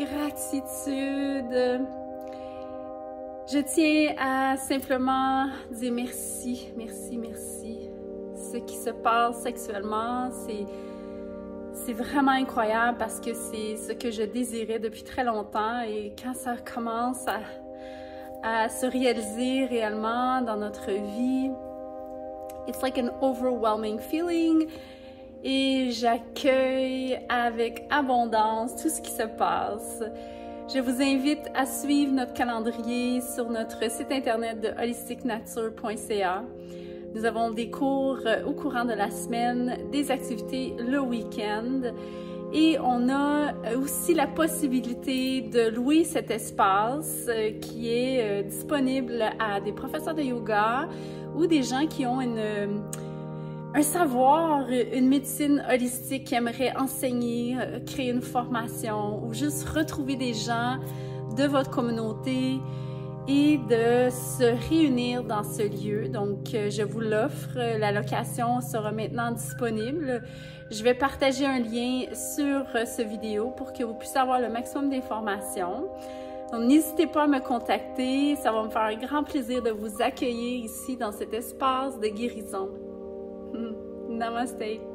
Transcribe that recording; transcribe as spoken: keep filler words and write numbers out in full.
gratitude. Je tiens à simplement dire merci, merci, merci. Ce qui se passe sexuellement, c'est c'est vraiment incroyable parce que c'est ce que je désirais depuis très longtemps et quand ça commence à, à se réaliser réellement dans notre vie, it's like an overwhelming feeling et j'accueille avec abondance tout ce qui se passe. Je vous invite à suivre notre calendrier sur notre site internet de holistic nature point c a. Nous avons des cours au courant de la semaine, des activités le week-end et on a aussi la possibilité de louer cet espace qui est disponible à des professeurs de yoga ou des gens qui ont une, un savoir, une médecine holistique, qui aimeraient enseigner, créer une formation ou juste retrouver des gens de votre communauté et de se réunir dans ce lieu. Donc, je vous l'offre. La location sera maintenant disponible. Je vais partager un lien sur ce vidéo pour que vous puissiez avoir le maximum d'informations. Donc, n'hésitez pas à me contacter. Ça va me faire un grand plaisir de vous accueillir ici dans cet espace de guérison. Namaste.